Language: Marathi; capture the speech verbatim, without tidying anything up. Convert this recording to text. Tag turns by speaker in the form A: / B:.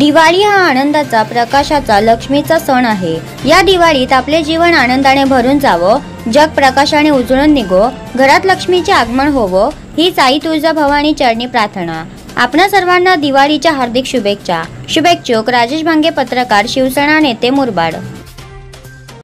A: दिवाळी हा आनंदाचा, प्रकाशाचा, लक्ष्मीचा सण आहे। या दिवाळीत आपले जीवन आनंदाने भरून जावो, जग प्रकाशाने उजळून निघो, घरात लक्ष्मीचे आगमन होवो, हीच आई तुळजाभवानी चरणी प्रार्थना। आपणा सर्वांना दिवाळीच्या हार्दिक शुभेच्छा। शुभेच्छुक राजेश भांगे, पत्रकार, शिवसेना नेते, मुरबाड।